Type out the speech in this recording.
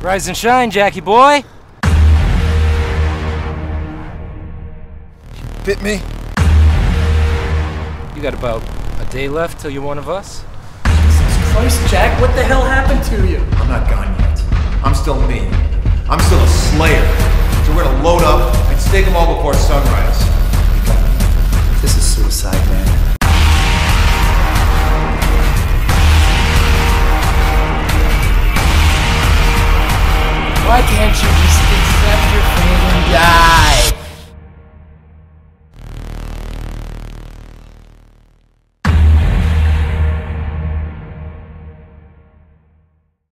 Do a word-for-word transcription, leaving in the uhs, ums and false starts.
Rise and shine, Jackie boy! You bit me? You got about a day left till you're one of us? Jesus Christ, Jack, what the hell happened to you? I'm not gone yet. I'm still me. I'm still a slayer. So we're gonna load up and stake them all before